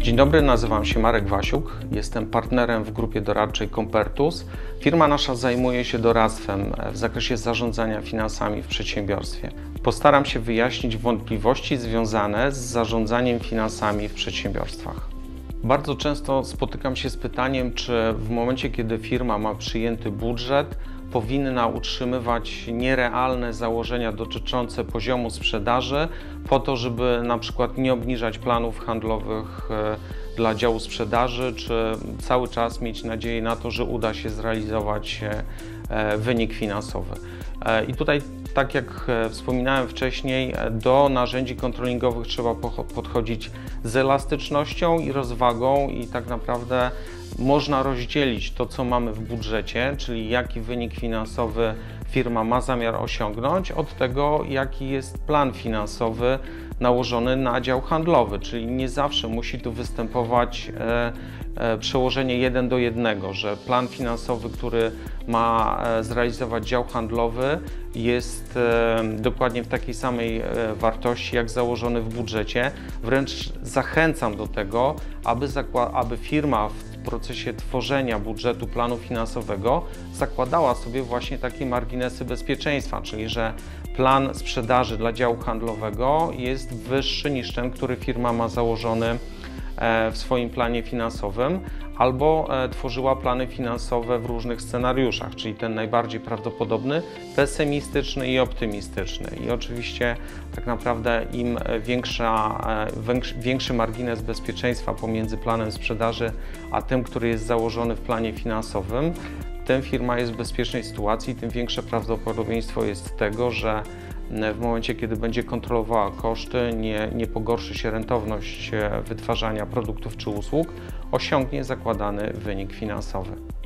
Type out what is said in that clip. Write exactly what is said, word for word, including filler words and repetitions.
Dzień dobry, nazywam się Marek Wasiuk, jestem partnerem w grupie doradczej Compertus. Firma nasza zajmuje się doradztwem w zakresie zarządzania finansami w przedsiębiorstwie. Postaram się wyjaśnić wątpliwości związane z zarządzaniem finansami w przedsiębiorstwach. Bardzo często spotykam się z pytaniem, czy w momencie, kiedy firma ma przyjęty budżet, powinna utrzymywać nierealne założenia dotyczące poziomu sprzedaży po to, żeby na przykład nie obniżać planów handlowych dla działu sprzedaży, czy cały czas mieć nadzieję na to, że uda się zrealizować wynik finansowy. I tutaj, tak jak wspominałem wcześniej, do narzędzi kontrolingowych trzeba podchodzić z elastycznością i rozwagą i tak naprawdę można rozdzielić to, co mamy w budżecie, czyli jaki wynik finansowy firma ma zamiar osiągnąć, od tego, jaki jest plan finansowy nałożony na dział handlowy, czyli nie zawsze musi tu występować e, e, przełożenie jeden do jednego, że plan finansowy, który ma zrealizować dział handlowy, jest e, dokładnie w takiej samej e, wartości, jak założony w budżecie. Wręcz zachęcam do tego, aby, aby firma w procesie tworzenia budżetu planu finansowego zakładała sobie właśnie takie marginesy bezpieczeństwa, czyli że plan sprzedaży dla działu handlowego jest wyższy niż ten, który firma ma założony w swoim planie finansowym, albo tworzyła plany finansowe w różnych scenariuszach, czyli ten najbardziej prawdopodobny, pesymistyczny i optymistyczny. I oczywiście tak naprawdę im większa, większy margines bezpieczeństwa pomiędzy planem sprzedaży a tym, który jest założony w planie finansowym, tym firma jest w bezpiecznej sytuacji, tym większe prawdopodobieństwo jest tego, że w momencie, kiedy będzie kontrolowała koszty, nie, nie pogorszy się rentowność wytwarzania produktów czy usług, osiągnie zakładany wynik finansowy.